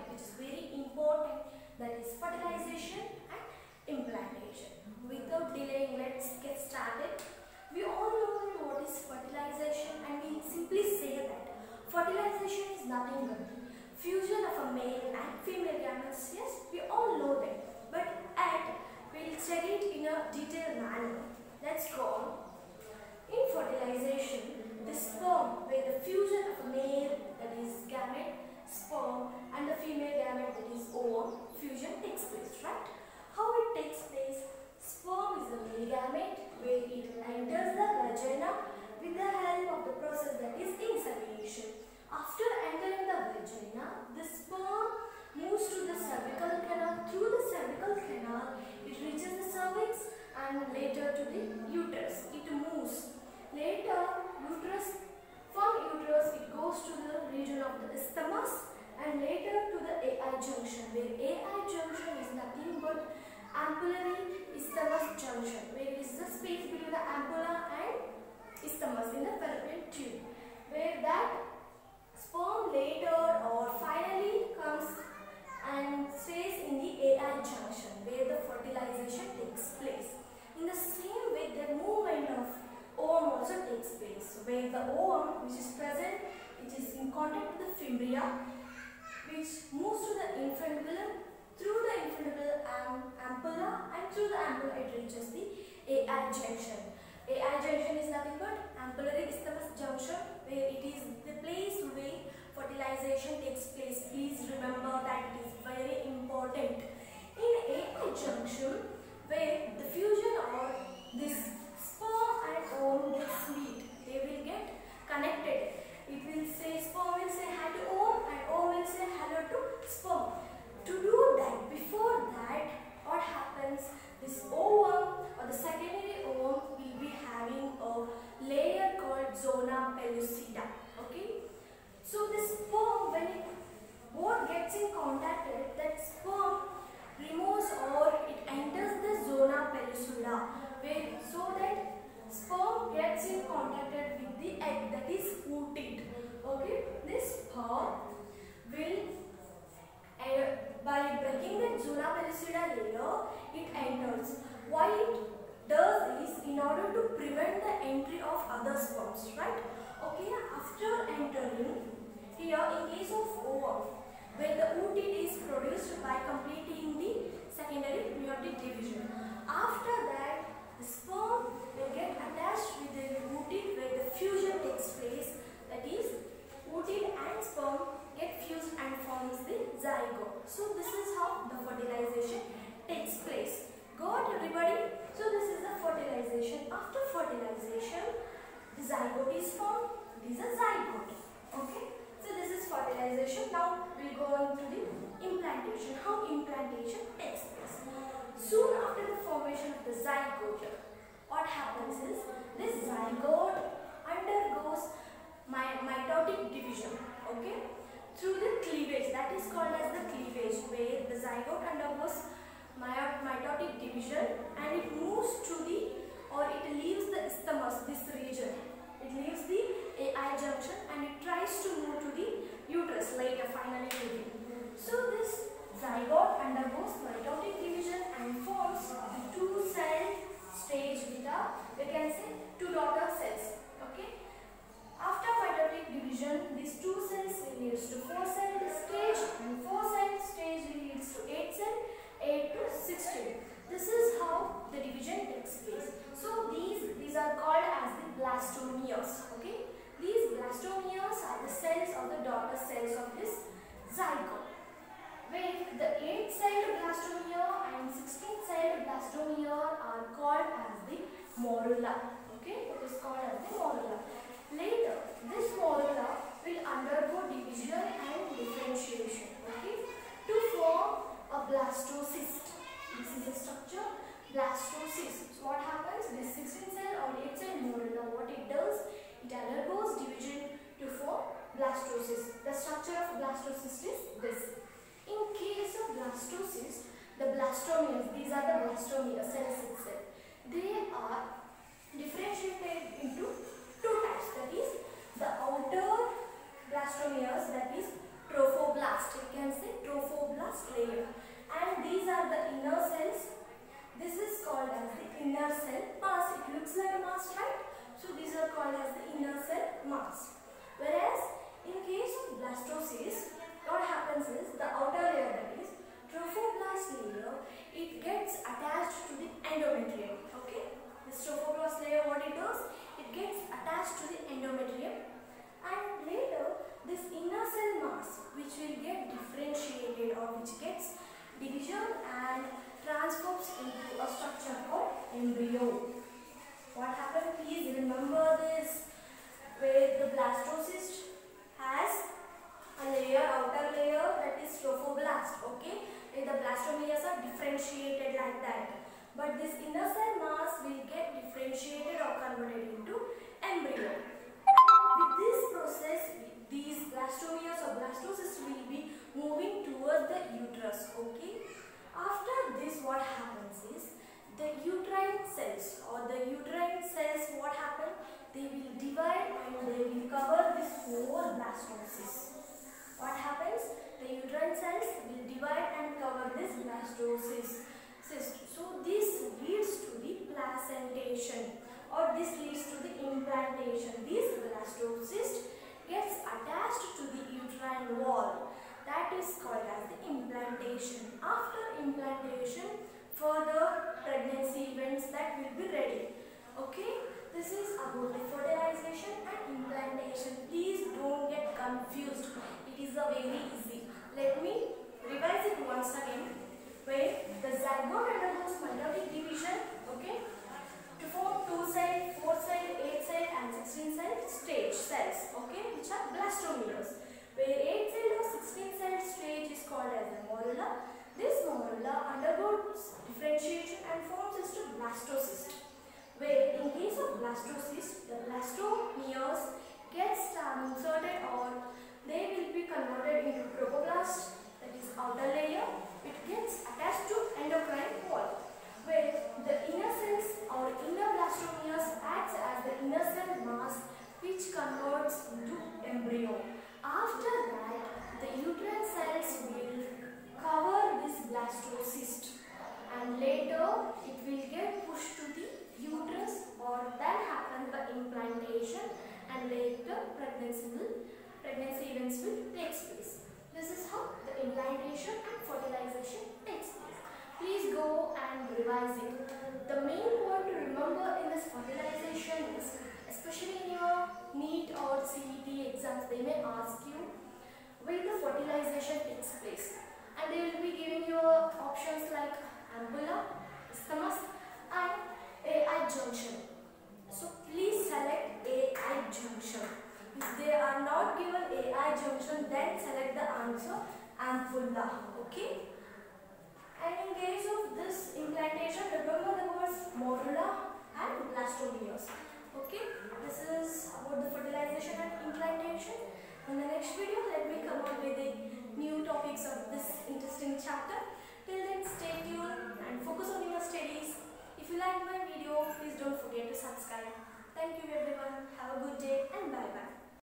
which is very important, that is fertilization and implantation. Without delaying, let's get started. We all know what is fertilization, and we simply say that fertilization is nothing but fusion of a male and female gametes. Yes, we all know that, but we'll study it in a detailed manner. Let's go on. In fertilization, the sperm, where the fusion of a male, that is gamete, sperm, and the female gamete, that is ovum, fusion takes place, right? How it takes place? Sperm is a male gamete where it enters the vagina with the help of the process that is insemination. After entering the vagina, the sperm moves to the cervical canal. Through the cervical canal, it reaches the cervix and later to the uterus. It moves. Later, from uterus it goes to the region of the isthmus and later to the AI junction, where AI junction is nothing but ampullary isthmus junction, where it is the space between the ampulla and isthmus in the fallopian tube, where that sperm later or finally comes and stays in the AI junction, where the fertilization takes place. In the same way, the movement of ovum also takes place, where the ovum, which is present, which is in contact with the fimbria, which moves to the infundibulum, through the infundibulum ampulla, and through the ampulla it reaches the AI junction. AI junction is nothing but ampullary isthmus junction, where it is the place where fertilization takes place. Please remember that it is very important. In AI junction, where the fusion or this sperm and ovum gets meet, they will get connected. It will say, sperm will say hi to ovum and ovum will say hello to sperm. To do that, before that, what happens? This ovum or the secondary ovum will be having a layer called zona pellucida. Okay. So this sperm, when it both gets in contact, that sperm removes or it enters the zona pellucida, where so that sperm gets in contact with the egg, that is ooted. Okay, this sperm will, by breaking the zona pellucida layer, it enters. Why it does is in order to prevent the entry of other sperms, right? Okay, after entering here, in case of ovum, where the ooted is produced by completing the secondary meiotic division. After that, the sperm will get attached with the ooted, where the fusion takes place, that is, ooted and sperm get fused and forms the zygote. So this is how the fertilization takes place. Got everybody? So this is the fertilization. After fertilization, the zygote is formed. It is a zygote. Okay? So this is fertilization. Now we will go on to the implantation. How implantation takes place. Soon after the formation of the zygote, what happens is this zygote undergoes mitotic division. Okay? Through the cleavage, that is called as the cleavage, where the zygote undergoes mitotic division and it moves to the, or it leaves the isthmus, this region. It leaves the AI junction and it tries to move to the uterus later, finally leaving. So this zygote undergoes mitotic division and forms the two-celled stage with a, we can say, two daughter cells. Okay. After mitotic division, these two cells will lead to four-celled stage, and four-celled stage will lead to eight-cell, 8 to 16. This is how the division takes place. So these are called as the blastomeres. Okay, these blastomeres are the cells or the daughter cells of this zygote. Where the 8-celled blastomere and 16-celled blastomere are called as the morula. Okay, it is called as the morula. Later, this morula will undergo division and differentiation. Okay, to form a blastocyst. This is the structure, blastocyst. So what happens? This 16-cell or 8-cell morula, what it does, it undergoes division to form blastocyst. The structure of blastocyst is this. In case of blastocyst, the blastomeres, these are the blastomeres, cells itself. They are differentiated into two types, that is the outer blastomeres, that is trophoblast. You can say trophoblast trophoblast layer, and these are the inner cells. This is called as the inner cell mass. It looks like a mass, right? So these are called as the inner cell mass. Whereas in case of blastocyst, what happens is the outer layer, that is trophoblast layer, it gets attached to the endometrium. Okay, this trophoblast layer, what it does, it gets attached to the endometrium, and later this inner cell mass, which will get differentiated or which gets division and transforms into a structure called embryo. What happened? Please remember this, where the blastocyst has a layer, outer layer, that is trophoblast. Okay, where the blastomeres are differentiated like that. But this inner cell mass will get differentiated or converted into embryo. With this process, these blastomeres or blastocysts will be moving towards the uterus. Okay. After this, what happens is the uterine cells what happen? They will divide and they will cover this whole blastocyst. What happens? The uterine cells will divide and cover this blastocyst. So this leads to the placentation, or this leads to the implantation. This blastocyst gets attached to the uterine wall. That is called as the implantation. After implantation, further pregnancy events that will be ready. Okay, this is about the fertilization and implantation. Please don't get confused. It is a very easy. Let me revise it once again. Where the zygote undergoes meiotic division, okay, to form 2-cell, 4-cell, 8-cell and 16-cell stage cells, okay, which are blastomeres. Where 8-cell or 16-cell stage is called as the morula. This morula undergoes differentiation and forms into blastocyst. Where in case of blastocyst, the blastomeres gets inserted or they will be converted into trophoblast, that is outer layer. It gets attached to endocrine wall, where the inner cells or inner blastomeres acts as the inner cell mass, which converts into embryo. After that, the uterine cells will cover this blastocyst, and later it will get pushed to the uterus, or then happen the implantation, and later pregnancy events will take place. This is how the implantation and fertilization takes place. Please go and revise it. The main point to remember in this fertilization is, especially in your NEET or CET exams, they may ask you where the fertilization takes place, and they will be giving you options like ampulla, isthmus and AI junction. So please select AI junction. If they are not given AI junction, then select the answer ampulla. Okay. And in case of this implantation, remember the words morula and blastomeres. Okay. This is about the fertilization and implantation. In the next video, let me come up with the new topics of this interesting chapter. Till then, stay tuned and focus on your studies. If you like my video, please don't forget to subscribe. Thank you everyone. Have a good day and bye bye.